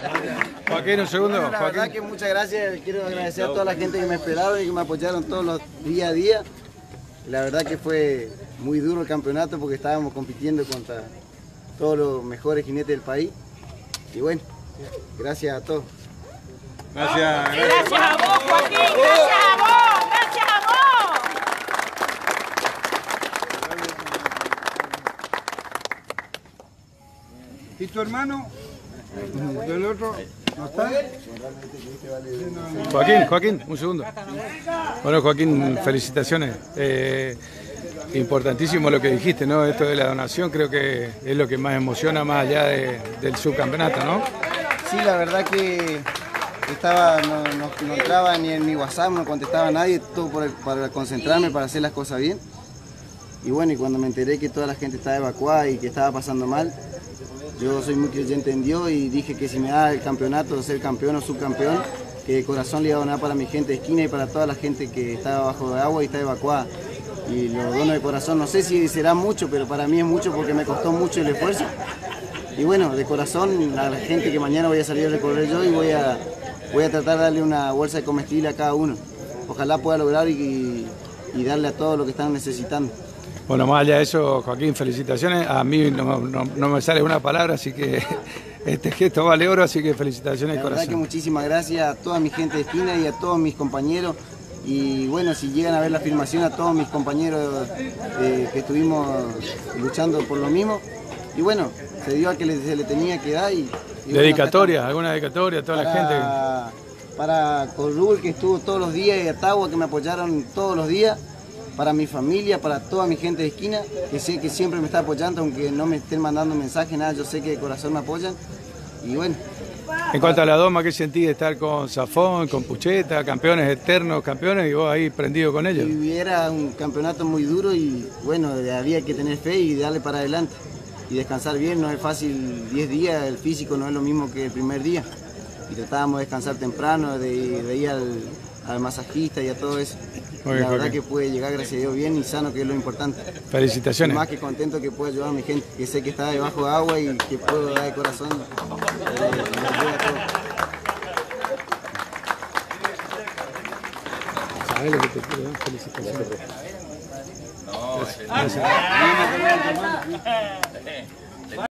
Joaquín, un segundo. Bueno, la verdad que muchas gracias. Quiero agradecer a toda la gente que me esperaron y que me apoyaron todos los día a día. La verdad que fue muy duro el campeonato porque estábamos compitiendo contra todos los mejores jinetes del país. Y bueno, gracias a todos. Gracias. Gracias a vos, Joaquín. Gracias a vos. Gracias a vos. ¿Y tu hermano? ¿Del otro? ¿No está? Joaquín, un segundo. Bueno, Joaquín, felicitaciones. Importantísimo lo que dijiste, ¿no? Esto de la donación creo que es lo que más emociona más allá del subcampeonato, ¿no? Sí, la verdad que no entraba ni en mi WhatsApp, no contestaba a nadie, todo para concentrarme, para hacer las cosas bien. Y bueno, y cuando me enteré que toda la gente estaba evacuada y que estaba pasando mal, yo soy muy creyente en Dios y dije que si me da el campeonato, ser campeón o subcampeón, que de corazón le iba a donar para mi gente de esquina y para toda la gente que está bajo de agua y está evacuada. Y lo dono de corazón, no sé si será mucho, pero para mí es mucho porque me costó mucho el esfuerzo. Y bueno, de corazón a la gente que mañana voy a salir a recorrer yo y voy a tratar de darle una bolsa de comestible a cada uno. Ojalá pueda lograr y darle a todos lo que están necesitando. Bueno, más allá de eso, Joaquín, felicitaciones. A mí no me sale una palabra, así que este gesto vale oro, así que felicitaciones de corazón. La verdad que muchísimas gracias a toda mi gente de esquina y a todos mis compañeros. Y bueno, si llegan a ver la filmación, a todos mis compañeros que estuvimos luchando por lo mismo. Y bueno, se dio a que se le tenía que dar. ¿Dedicatoria? Bueno, ¿Alguna dedicatoria a toda la gente? Para Corrul, que estuvo todos los días, y a Tagua, que me apoyaron todos los días. Para mi familia, para toda mi gente de esquina, que sé que siempre me está apoyando, aunque no me estén mandando mensajes, nada, yo sé que de corazón me apoyan. Y bueno. En cuanto a la doma, ¿qué sentís de estar con Zafón, con Pucheta, campeones eternos, campeones, y vos ahí prendido con ellos? Y era un campeonato muy duro y bueno, había que tener fe y darle para adelante. Y descansar bien, no es fácil 10 días, el físico no es lo mismo que el primer día. Y tratábamos de descansar temprano, de ir al masajista y a todo eso. Muy bien, la verdad Joaquín, que pude llegar, gracias a Dios, bien y sano, que es lo importante. felicitaciones. Y más que contento que pueda ayudar a mi gente, que sé que está debajo de agua y que puedo dar de corazón. ¿Sabes lo que te quiero dar? Felicitaciones. Gracias.